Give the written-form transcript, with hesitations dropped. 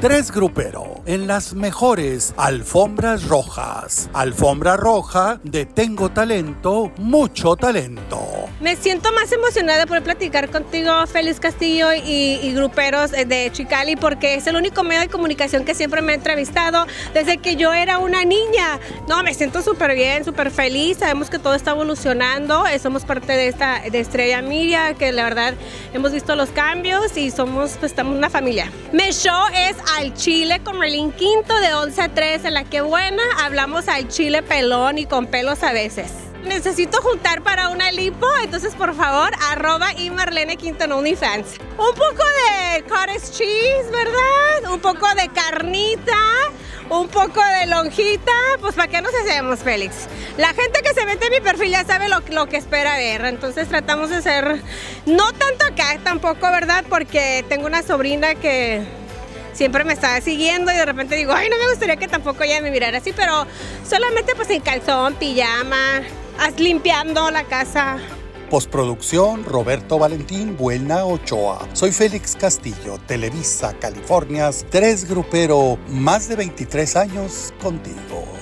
Tres Grupero, en las mejores alfombras rojas. Alfombra roja de Tengo Talento, mucho talento. Me siento más emocionada por platicar contigo, Félix Castillo y gruperos de Chicali, porque es el único medio de comunicación que siempre me ha entrevistado desde que yo era una niña. No, me siento súper bien, súper feliz. Sabemos que todo está evolucionando. Somos parte de Estrella Media, que la verdad hemos visto los cambios y estamos una familia. Mi show es Al Chile con Merlín Quinto de 11 a 3 en La Que Buena. Hablamos al chile pelón y con pelos a veces. Necesito juntar para una lipo, entonces por favor, @Marlene Quinto en OnlyFans. Un poco de cottage cheese, ¿verdad? Un poco de carnita, un poco de lonjita, pues ¿para qué nos hacemos, Félix? La gente que se mete en mi perfil ya sabe lo que espera ver, entonces tratamos de ser, no tanto acá tampoco, ¿verdad? Porque tengo una sobrina que siempre me está siguiendo y de repente digo, ay, no me gustaría que tampoco ella me mirara así, pero solamente pues en calzón, pijama, limpiando la casa. Postproducción, Roberto Valentín, Buena Ochoa. Soy Félix Castillo, Televisa, California, Tres Grupero, más de 23 años contigo.